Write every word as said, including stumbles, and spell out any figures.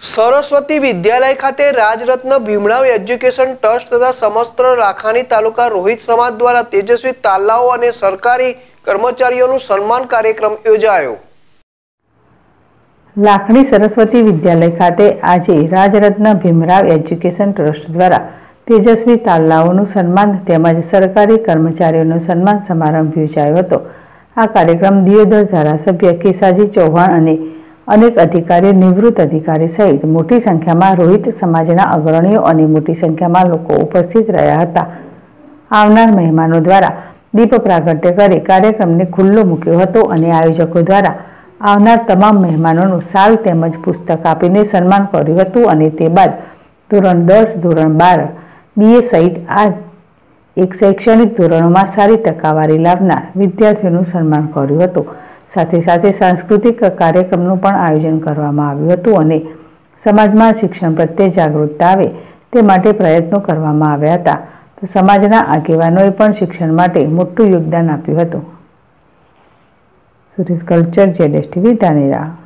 સરસ્વતી વિદ્યાલય ખાતે Rajratna Bhimrao education trust તથા સમસ્ત લાખાણી તાલુકા રોહિત સમાજ દ્વારા તેજસ્વી તાલાઓ અને સરકારી કર્મચારીઓનું સન્માન કાર્યક્રમ યોજાયો। લાખણી સરસ્વતી વિદ્યાલય ખાતે આજે રાજરત્ન ભીમરાવ એજ્યુકેશન ટ્રસ્ટ દ્વારા તેજસ્વી તાલાઓનું સન્માન તેમજ સરકારી કર્મચારીઓનું સન્માન સમારંભ યોજાયો હતો। આ કાર્યક્રમ દિયોદર ધારાસભ્ય કેસાજી ચૌહાણ અને अनेक अधिकारी, निवृत्त अधिकारी सहित मोटी संख्या में रोहित समाजना अग्रणीओ और मोटी संख्या में लोग उपस्थित रहा था। आवनार मेहमानों द्वारा दीप प्रागट्य कर कार्यक्रम ने खुल्लो मूक्यो हतो और आयोजकों द्वारा आवनार तमाम मेहमानों साल तेमज पुस्तक आपीने सन्मान कर्युं हतुं और ते बाद धोरण दस, धोरण बार, बीए सहित आ एक शैक्षणिक धोरणों में सारी टकावारी लावनार विद्यार्थीओनुं सन्मान कर्युं हतुं। साथे साथे सांस्कृतिक कार्यक्रमનું પણ આયોજન કરવામાં આવ્યું હતું અને સમાજમાં શિક્ષણ પ્રત્યે જાગૃતતા આવે તે માટે પ્રયત્નો કરવામાં આવ્યા હતા। તો સમાજના આગેવાનોએ પણ શિક્ષણ માટે મોટું યોગદાન આપ્યું હતું। સુરેશ કલ્ચર, જેડેશ ટીવી, ધાનેરા।